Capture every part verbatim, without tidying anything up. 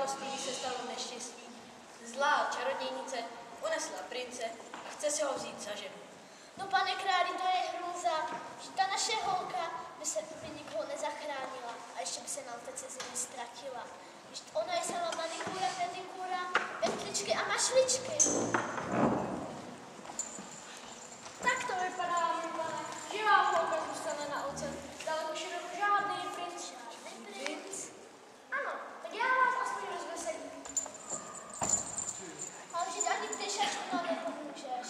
království se stalo neštěstí. Zlá čarodějnice unesla prince a chce si ho vzít za ženu. No pane králi, to je hrůza, že ta naše holka by se by nikoho nezachránila a ještě by se nám té ciziny ztratila. Víš, ona je sama manikura, pedikura, pentličky a mašličky. Tak to vypadá, můj pane. Živá holka zůstane na ocen. Daleko široko žádný princ. Žádný princ? Ano, tak já vás aspoň rozveselím. Ale že ani ptyšačku nám nepomůžeš.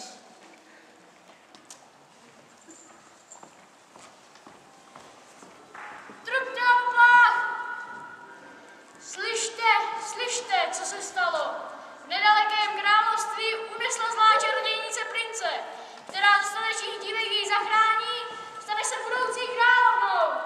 Trubte oblak! Slyšte, slyšte, co se stalo. V nedalekém království unesla zlá čarodějnice prince, která z tanečních dívek jej zachrání, stane se budoucí královnou.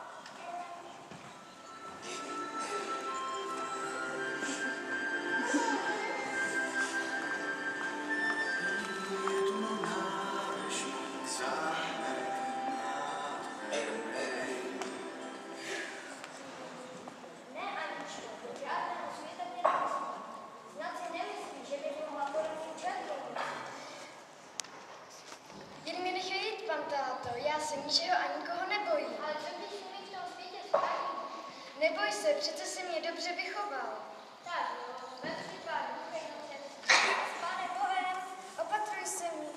Jen mi nech jít, pan táto, já se ničeho a nikoho nebojím. Ale co když se mi v tom světě stane? Neboj se, přece si mě dobře vychoval. Tak, no, vepři pár duchej noce. S pánem Bohem. Opatruj se mi.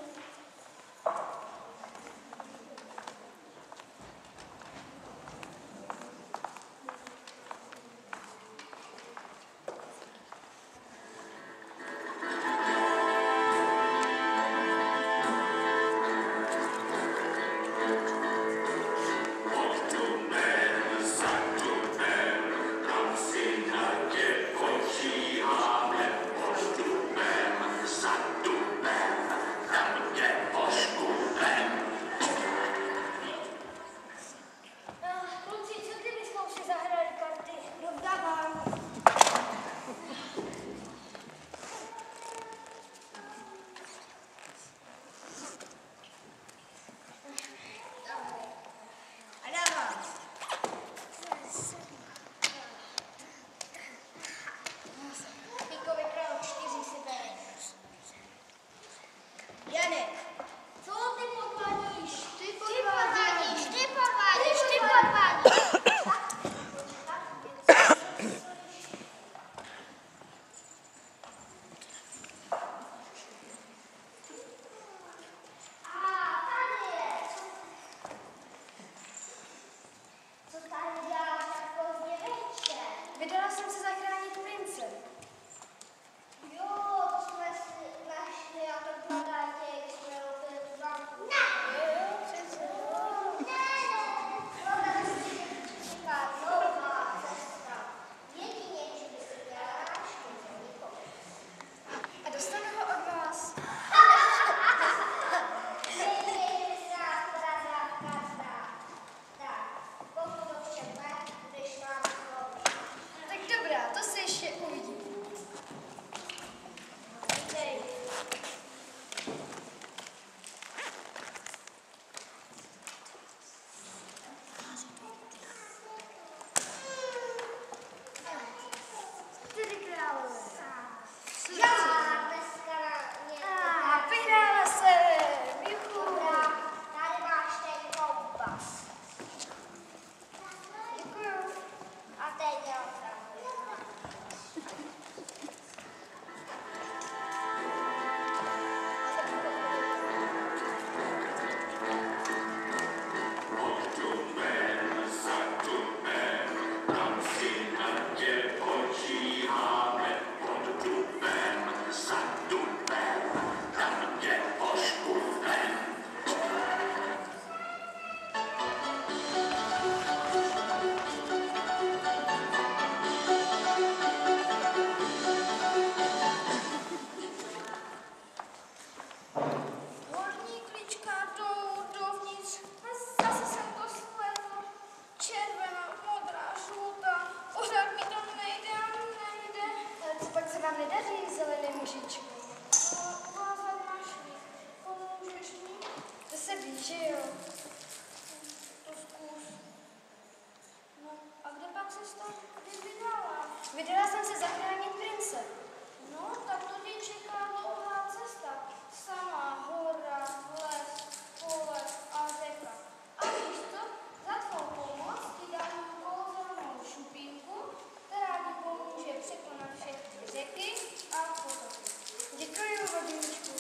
Kluci, co kdybychom si zahrali karty? Dovdávám. A dávám. Píkovi král čtyři si bere. Janek, Co ty podvádíš? Ty podvádíš, ty podvádíš, ty podvádíš. A tady je. Co tady děláš tak pozdě večer? Vydala jsem se zachránit prince. Jo, to jsme si našli a to prodajte, jak jsme opět v banku. Ne! Jo, přece. Ne, ne. Prodali si říká nová cesta. Jedině, že by si dělala návštěvu nikoho. A dostanu ho od vás. Jedině, že by se nás poradila každá. Tak, pokud to všem ne, budeš nám znovu. Tak dobrá, to se ještě uvidí. Dej. Tedy králové. Já dneska na mě. A vyhrála jsem. Juchu. Dobrá, tady máš ten kompas. Děkuju. A teď dělám pravdu. Horní klička dolů dovnitř. A zase jsem to spletl. Červená, modrá, žlutá. Pořád mi to nejde a nejde. Ale co pak se vám nedaří, zelený mužičku? Uvázat našli. Pomůžeš mi? To se ví, že jo. To zkus. No, a kde pak se to kdy vydala? Vydala jsem se zachránit prince. No, tak to tě čeká dlouhá cesta. Sama hora, les, pole a řeka. A víš co? Za tvou pomoc ti dám kouzelnou šupínku, která ti pomůže překonat všechny řeky a potopy. Děkuji, vodníčku.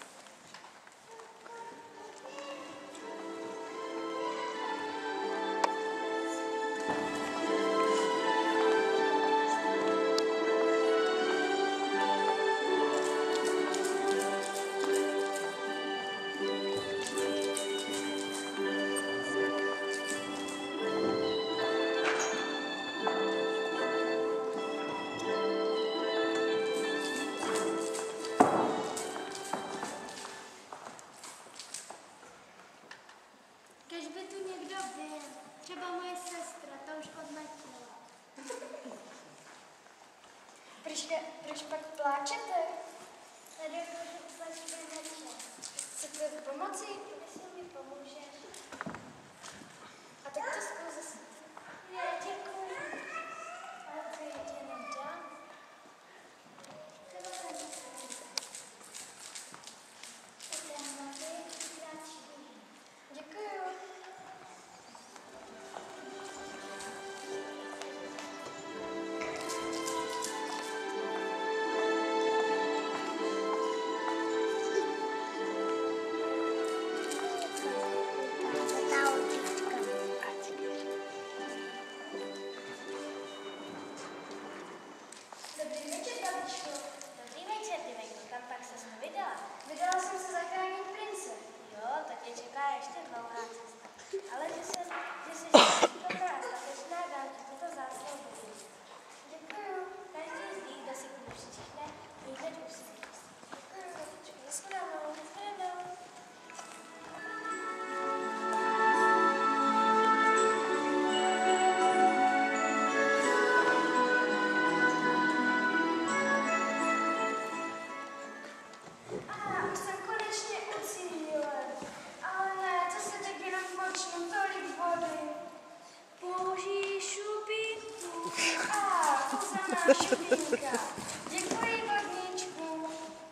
Kež by tu někdo byl, třeba moje sestra, ta už odletěla. Proč, proč pak pláčete? Tady můžu úplně nečet. Chcete pomoci? Jestli mi pomůžeš. A tak to zkus. Ne, děkuji. Ale to je tě nedám. Třeba se nechci. To je mladý, kratší. Děkuju. Dobrý večer, babičko. Dobrý večer, Divejko, kam pak ses nevydala? Vydala jsem se zachránit prince. Jo, tak tě čeká ještě dlouhá cesta. Ale že jsem, že jsi dobrá a statečná, dám ti tuto zásluhu. Děkuju. Každý z nich, kdo si k ní přičichne, vyjde ústy. Děkuju, babičko. Nashledanou. Nashledanou. Aha, už jsem konečně u cíle. Ale ne, to se teď jenom počnu, tolik vody. Použij šupínku. A, kouzelná šupínka. Děkuji, vodníčku.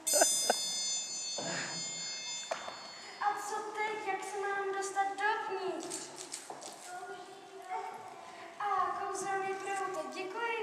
A co teď, jak se mám dostat dovnitř? A, kouzelný proutek, děkuji.